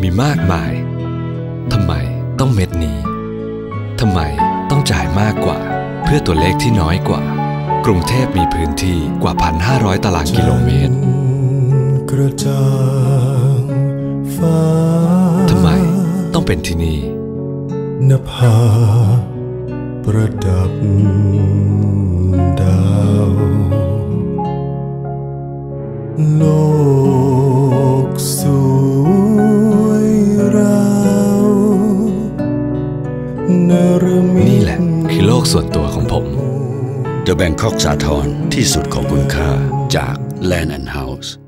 มีมากมายทำไมต้องเม็ดนี้ทำไมต้องจ่ายมากกว่าเพื่อตัวเลขที่น้อยกว่ากรุงเทพมีพื้นที่กว่า 1,500 ตารางกิโลเมตรกระจ่างฟ้าทำไมต้องเป็นที่นี่นภาประดับดาวโลกสวยราวนี่แหละคือโลกส่วนตัวของผม The Bangkok สาทรที่สุดของคุณค่าจาก Land and House